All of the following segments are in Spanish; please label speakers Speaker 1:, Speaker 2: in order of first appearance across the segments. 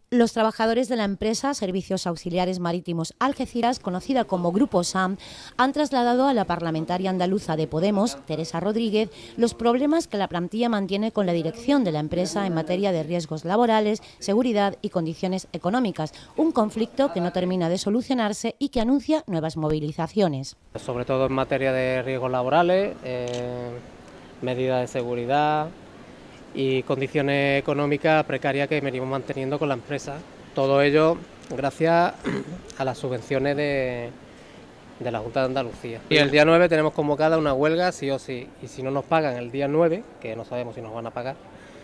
Speaker 1: Los trabajadores de la empresa Servicios Auxiliares Marítimos Algeciras, conocida como Grupo SAM, han trasladado a la parlamentaria andaluza de Podemos, Teresa Rodríguez, los problemas que la plantilla mantiene con la dirección de la empresa en materia de riesgos laborales, seguridad y condiciones económicas, un conflicto que no termina de solucionarse y que anuncia nuevas movilizaciones.
Speaker 2: Sobre todo en materia de riesgos laborales, medidas de seguridad y condiciones económicas precarias que venimos manteniendo con la empresa. Todo ello gracias a las subvenciones de la Junta de Andalucía. Y el día 9 tenemos convocada una huelga sí o sí, y si no nos pagan el día 9, que no sabemos si nos van a pagar,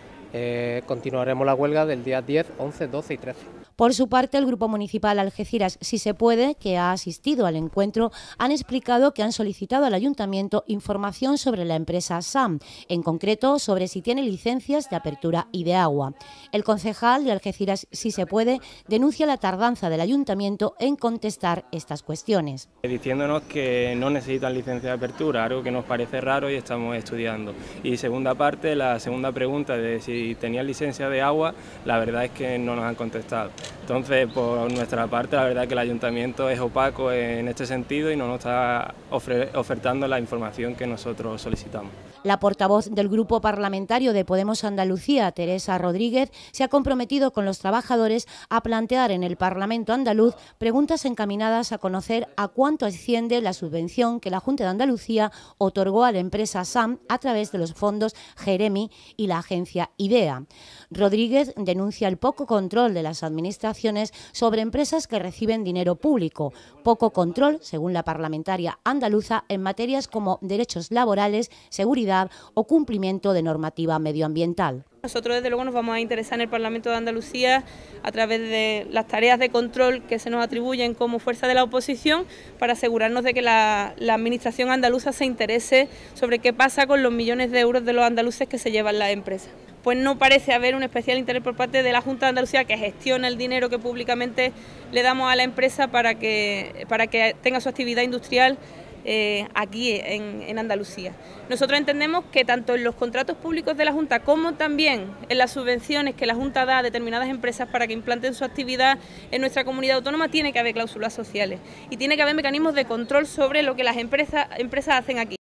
Speaker 2: continuaremos la huelga del día 10, 11, 12 y 13.
Speaker 1: Por su parte, el Grupo Municipal Algeciras Si Se Puede, que ha asistido al encuentro, han explicado que han solicitado al Ayuntamiento información sobre la empresa SAM, en concreto sobre si tiene licencias de apertura y de agua. El concejal de Algeciras Si Se Puede denuncia la tardanza del Ayuntamiento en contestar estas cuestiones.
Speaker 3: Diciéndonos que no necesitan licencia de apertura, algo que nos parece raro y estamos estudiando. Y segunda parte, la segunda pregunta de si tenían licencia de agua, la verdad es que no nos han contestado. Entonces, por nuestra parte, la verdad es que el Ayuntamiento es opaco en este sentido y no nos está ofertando la información que nosotros solicitamos.
Speaker 1: La portavoz del Grupo Parlamentario de Podemos Andalucía, Teresa Rodríguez, se ha comprometido con los trabajadores a plantear en el Parlamento andaluz preguntas encaminadas a conocer a cuánto asciende la subvención que la Junta de Andalucía otorgó a la empresa SAM a través de los fondos Jeremy y la agencia IDEA. Rodríguez denuncia el poco control de las administraciones sobre empresas que reciben dinero público, poco control, según la parlamentaria andaluza, en materias como derechos laborales, seguridad o cumplimiento de normativa medioambiental.
Speaker 4: Nosotros desde luego nos vamos a interesar en el Parlamento de Andalucía a través de las tareas de control que se nos atribuyen como fuerza de la oposición para asegurarnos de que la administración andaluza se interese sobre qué pasa con los millones de euros de los andaluces que se llevan las empresas. Pues no parece haber un especial interés por parte de la Junta de Andalucía, que gestiona el dinero que públicamente le damos a la empresa para que tenga su actividad industrial aquí en Andalucía. Nosotros entendemos que tanto en los contratos públicos de la Junta como también en las subvenciones que la Junta da a determinadas empresas para que implanten su actividad en nuestra comunidad autónoma tiene que haber cláusulas sociales y tiene que haber mecanismos de control sobre lo que las empresas hacen aquí.